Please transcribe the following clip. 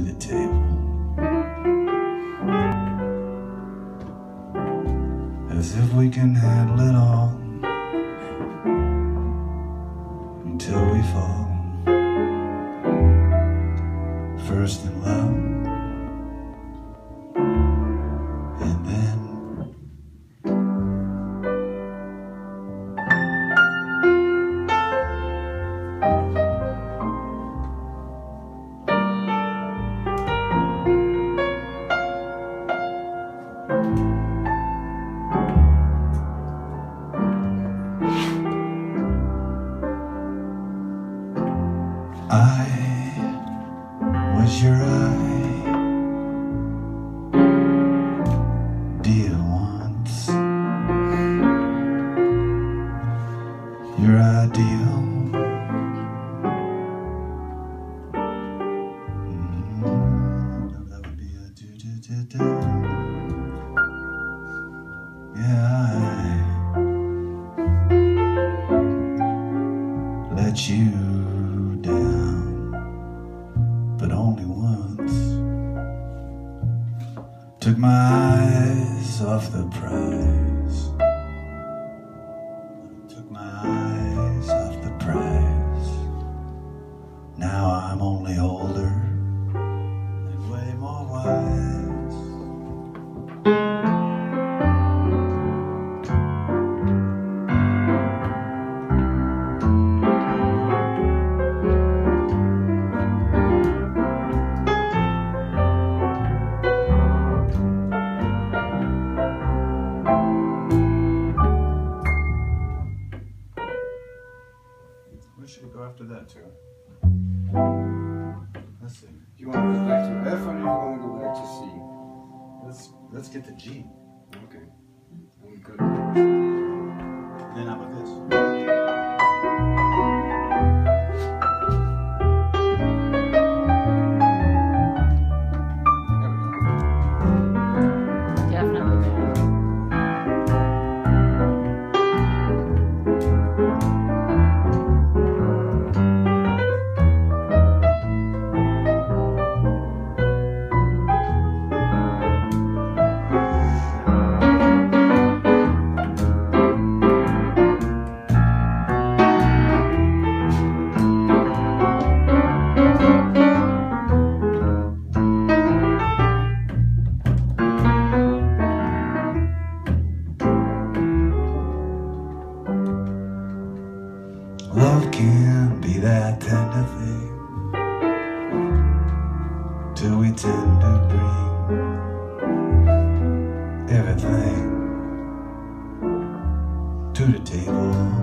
the table, as if we can handle it all until we fall. First in love, and then I was your ideal once, your ideal. That would be a do-do-do-do. Yeah, I let you down, but only once. Took my eyes off the prize. Took my eyes off the prize. Now I'm only older and way more wise. Where should we go after that, too? Let's see. You want to go back to F or you want to go back to C? Let's get to G. Okay. And we could. Then how about this? Love can be that tender thing, till we tend to bring everything to the table.